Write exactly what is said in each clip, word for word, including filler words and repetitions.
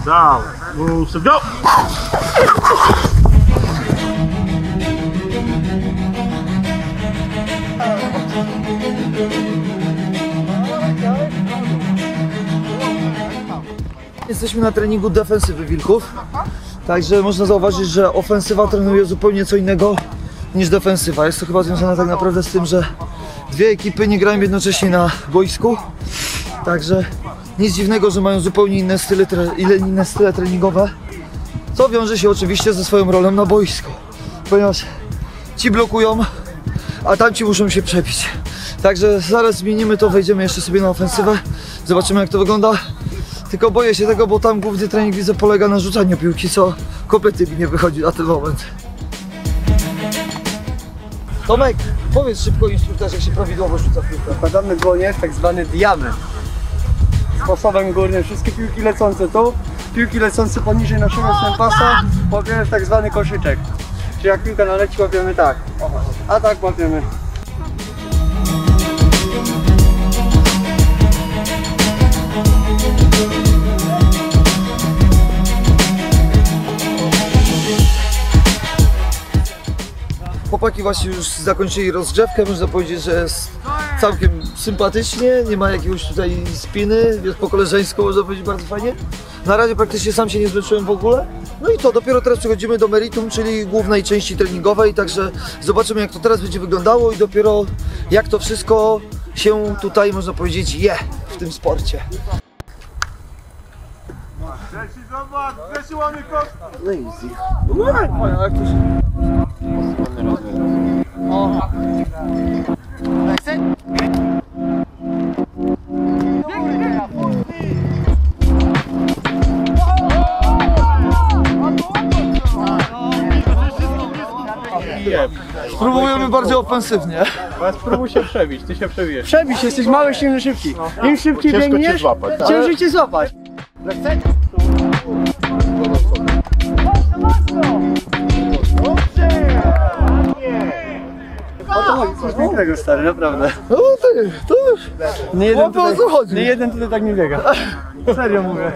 Down, move, so go! Jesteśmy na treningu defensywy wilków, także można zauważyć, że ofensywa trenuje zupełnie co innego niż defensywa. Jest to chyba związane tak naprawdę z tym, że dwie ekipy nie grają jednocześnie na boisku, także nic dziwnego, że mają zupełnie inne style, inne style treningowe, co wiąże się oczywiście ze swoją rolą na boisku, ponieważ ci blokują, a tamci muszą się przebić. Także zaraz zmienimy to, wejdziemy jeszcze sobie na ofensywę, zobaczymy jak to wygląda. Tylko boję się tego, bo tam główny trening widzę polega na rzucaniu piłki, co kompletnie mi nie wychodzi na ten moment. Tomek, powiedz szybko instruktorze, jak się prawidłowo rzuca piłkę. Zakładamy dłonie, tak zwany diament. Sposobem górnym wszystkie piłki lecące tu, piłki lecące poniżej naszego pasa łapiemy w tak zwany koszyczek. Czyli jak piłka naleci, łapiemy tak, a tak łapiemy. Chłopaki właśnie już zakończyli rozgrzewkę, można powiedzieć, że jest całkiem sympatycznie, nie ma jakiegoś tutaj spiny, jest po koleżeńsku, można powiedzieć, bardzo fajnie. Na razie praktycznie sam się nie zmęczyłem w ogóle. No i to, dopiero teraz przechodzimy do meritum, czyli głównej części treningowej, także zobaczymy jak to teraz będzie wyglądało i dopiero jak to wszystko się tutaj, można powiedzieć, je w tym sporcie. No easy. No jak to się... Spróbujemy bardziej ofensywnie. Spróbuj się przebić, ty się przebijesz. Przebić, jesteś mały, silny, szybki. Im szybciej Ciężko biegniesz, cię złapać, tak? ciężej cię złapać. O to chodzi, coś pięknego, stary, naprawdę. No ty, to już... Nie jeden, Chłopie, o co chodzi? nie jeden tutaj tak nie biega. Serio mówię.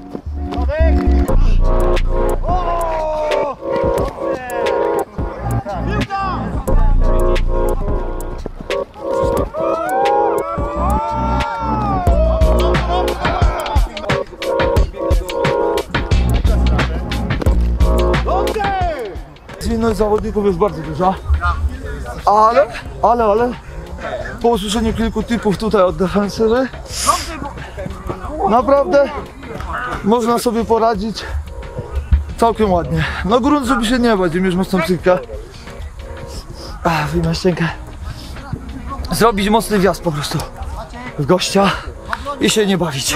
Zwinność zawodników jest bardzo duża, ale, ale, ale po usłyszeniu kilku typów tutaj od defensywy naprawdę można sobie poradzić całkiem ładnie. No grunt, żeby się nie bać, mierz mocną psychikę. Wyjmę ściękę. Zrobić mocny wjazd po prostu w gościa i się nie bawić.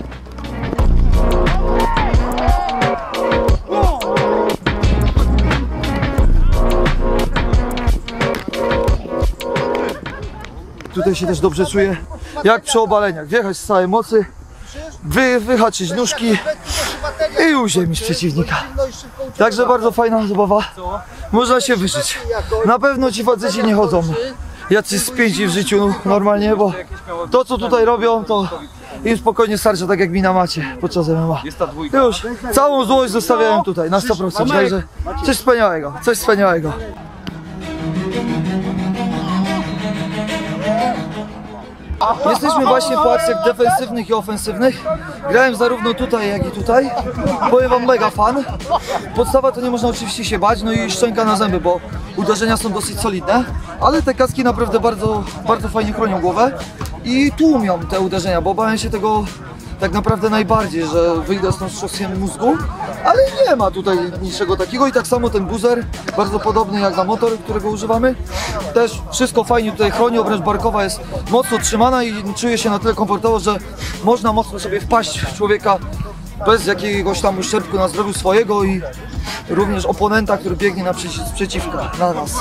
Tutaj się też dobrze czuję, jak przy obaleniach. Wjechać z całej mocy, wy, wyhaczyć nóżki i uziemić przeciwnika. Także bardzo fajna zabawa. Można się wyżyć. Na pewno ci faceci nie chodzą jacyś spięci w życiu normalnie, bo to co tutaj robią, to im spokojnie starcza, tak jak mi na macie podczas M M A. Już całą złość zostawiają tutaj na sto procent. Także coś wspaniałego, coś wspaniałego. Jesteśmy właśnie po akcjach defensywnych i ofensywnych. Grałem zarówno tutaj, jak i tutaj. Powiem wam, mega fan. Podstawa to nie można oczywiście się bać, no i szczęka na zęby, bo uderzenia są dosyć solidne. Ale te kaski naprawdę bardzo, bardzo fajnie chronią głowę i tłumią te uderzenia, bo bałem się tego tak naprawdę najbardziej, że wyjdę stąd z szosiem mózgu, ale nie ma tutaj niczego takiego i tak samo ten buzer, bardzo podobny jak na motor, którego używamy, też wszystko fajnie tutaj chroni, obręcz barkowa jest mocno trzymana i czuję się na tyle komfortowo, że można mocno sobie wpaść w człowieka bez jakiegoś tam uszczerbku na zdrowiu swojego i również oponenta, który biegnie naprzeciwko na nas.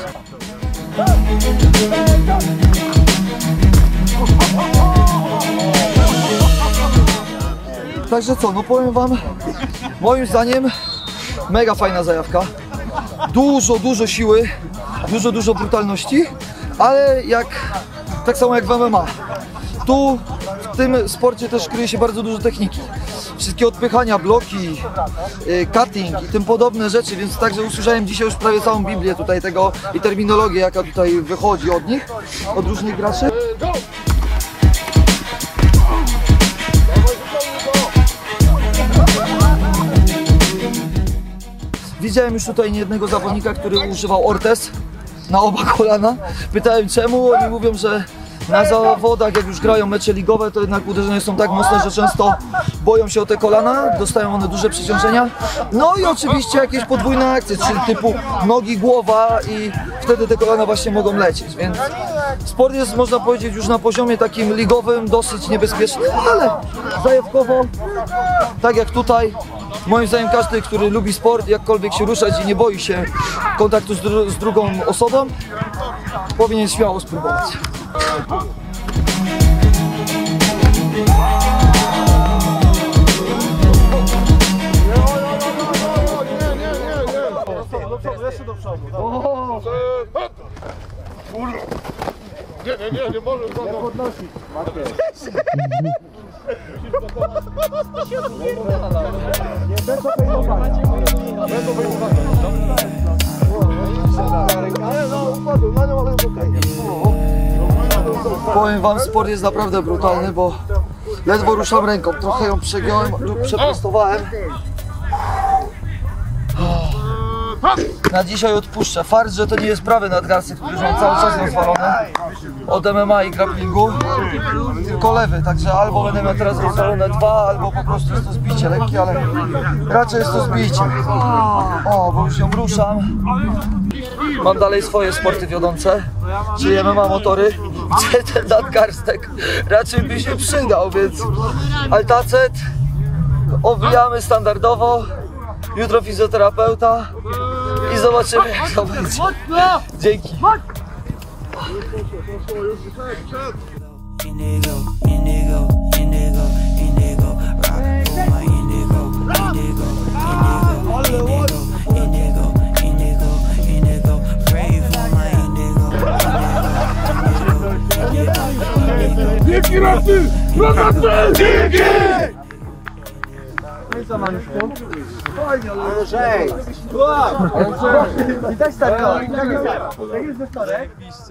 Także co, no powiem wam, moim zdaniem mega fajna zajawka. Dużo, dużo siły, dużo, dużo brutalności, ale jak, tak samo jak w M M A. Tu w tym sporcie też kryje się bardzo dużo techniki. wszystkie odpychania, bloki, y, cutting i tym podobne rzeczy, więc także usłyszałem dzisiaj już prawie całą Biblię tutaj tego i terminologię, jaka tutaj wychodzi od nich, od różnych graczy. Widziałem już tutaj niejednego zawodnika, który używał ortez na oba kolana. Pytałem czemu, oni mówią, że na zawodach, jak już grają mecze ligowe, to jednak uderzenia są tak mocne, że często boją się o te kolana, dostają one duże przeciążenia. No i oczywiście jakieś podwójne akcje, czyli typu nogi, głowa i wtedy te kolana właśnie mogą lecieć, więc sport jest, można powiedzieć, już na poziomie takim ligowym dosyć niebezpieczny, ale zajawkowo, tak jak tutaj, moim zdaniem każdy, który lubi sport, jakkolwiek się ruszać i nie boi się kontaktu z, dru z drugą osobą, powinien śmiało spróbować. Jeszcze do przodu. Kurwa. Nie, nie, nie, nie możesz nie podnosić. Nie, bez obejmowania. Bez obejmowania. Ale no, upadł, no, ale okej. Powiem wam, sport jest naprawdę brutalny, bo ledwo ruszam ręką, trochę ją przegiąłem lub przeprostowałem. Na dzisiaj odpuszczę. Fakt, że to nie jest prawy nadgarstek, który już mam cały czas rozwalony od M M A i grapplingu, tylko lewy, także albo będę miał teraz rozwalone dwa, albo po prostu jest to zbicie lekkie, ale raczej jest to zbicie. O, bo już ją ruszam. Mam dalej swoje sporty wiodące, czyli M M A motory, gdzie ten nadgarstek raczej by się przydał, więc altacet owijamy standardowo. Jutro fizjoterapeuta i zobaczymy, jak to będzie. Dzięki. Indigo, indigo, indigo, indigo, rock for my indigo, indigo, indigo, indigo, indigo, indigo, pray for my indigo, indigo, indigo. Wielki raty! Granaty! Wielki! No i co, Manuszku? Fajnie, ale żej! Widać tak, jak jest we wtorek.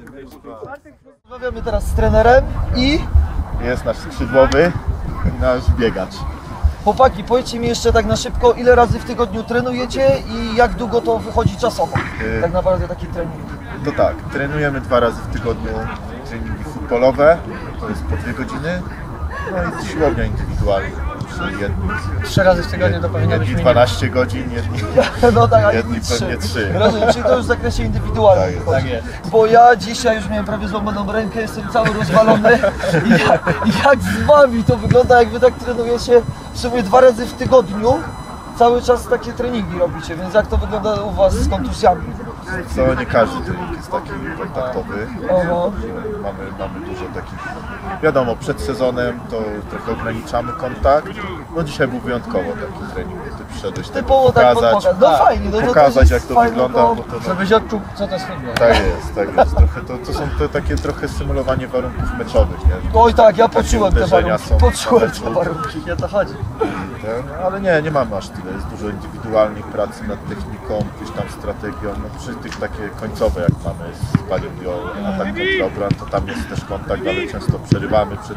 Rozmawiamy teraz z trenerem i... Jest nasz skrzydłowy, nasz biegacz. Chłopaki, powiedzcie mi jeszcze tak na szybko, ile razy w tygodniu trenujecie i jak długo to wychodzi czasowo? Yy. Tak naprawdę taki trening. To tak, trenujemy dwa razy w tygodniu treningi futbolowe, to jest po dwie godziny, no i siłownia indywidualna. Jedni, Trzy razy w tygodniu to powinno być jedni minimum. dwanaście godzin, jedni, No tak, a jedni inni pewnie trzy. Rozumiem, czyli to już w zakresie indywidualnym. Tak jest. wychodzi. Tak jest. Bo ja dzisiaj już miałem prawie złamaną rękę, jestem cały rozwalony. I jak, jak z wami to wygląda, jak wy tak trenujecie w sumie dwa razy w tygodniu? Cały czas takie treningi robicie, więc jak to wygląda u was z kontuzjami? Co nie każdy trening jest taki kontaktowy. Oho. Mamy, mamy dużo takich, wiadomo, przed sezonem to trochę ograniczamy kontakt. No dzisiaj był wyjątkowo taki trening, bo ty przyszedłeś tak Typowo tak pokazać, pokazać. No fajnie, no to pokazać też jak jest to fajne, wygląda. to- Bo to, no, Żebyś odczuł, co to jest futbol. tak jest, tak jest. Trochę to, to są te takie trochę symulowanie warunków meczowych, nie? Oj tak, ja Takie poczułem te uderzenia warunki, są poczułem na te meczu. warunki, nie o to chodzi. Ten, ale nie, nie mamy aż tyle. Jest dużo indywidualnej pracy nad techniką, gdzieś tam strategią. No przy tych takie końcowe jak mamy z panią Dio, atak kontra obron, to tam jest też kontakt, ale często przerywamy przed,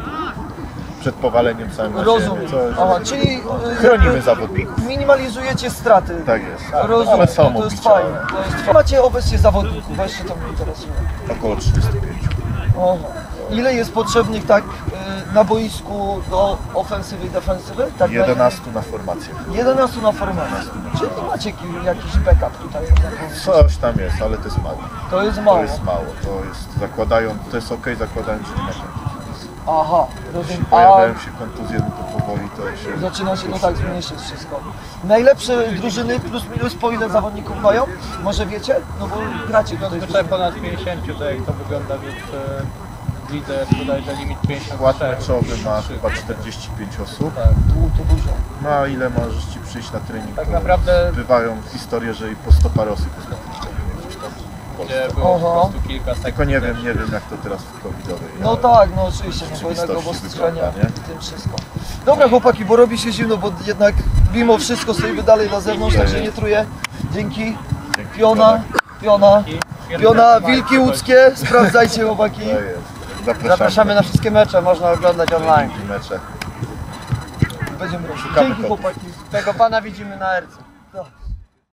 przed powaleniem całym na Rozumiem. ziemię, co, Aha, czyli y, chronimy jakby zawodników. minimalizujecie straty. Tak jest. Rozumiem, Ale są no to jest obicia. fajne. To jest fajne. Macie obecnie zawodników, weźcie to mnie interesuje. Około trzydziestu pięciu. Oho. Ile jest potrzebnych tak y, na boisku do ofensywy i defensywy? Tak na- jedenastu na formację. jedenastu na formację. Czyli macie ki- jakiś backup tutaj? można powiedzieć. Coś tam jest, ale to jest mało. To jest mało. To jest mało. To jest, zakładają, to jest ok, zakładają, że nie ma kontuzji. Aha, Jeśli rozumiem. A pojawiają się kontuzje, no to powoli to się... zaczyna się no tak zmniejszyć wszystko. Najlepsze drużyny plus minus po ile zawodników mają? Może wiecie? No bo gracie tutaj. Zazwyczaj ponad pięćdziesiąt, to jak to wygląda, więc e, w lidze jest bodajże limit pięćdziesiąt Skład cztery. meczowy ma chyba czterdzieści pięć osób. Tak. Tu, tu dużo. No a ile możesz ci przyjść na trening? Tak to naprawdę- Bywają historie, że i po sto parę osób jest na treningu. w Polsce. gdzie było po Aha. prostu kilka sekund. Tylko nie wiem, nie wiem jak to teraz w covidowej. No ale tak, no oczywiście, nie wolnego rzeczywistości obostrzenia wygląda, nie? w tym wszystko. Dobra chłopaki, bo robi się zimno, bo jednak mimo wszystko stoimy dalej na zewnątrz, także nie truję. Dzięki. Dzięki, Piona, Tomek. piona, piona, Pierdolę, wilki Marek, łódzkie, sprawdzajcie chłopaki. To jest. Zapraszamy, Zapraszamy na wszystkie mecze, można oglądać online. Dzięki mecze. Będziemy robić. Szukamy Dzięki kotów. chłopaki. Tego pana widzimy na erce. Tak.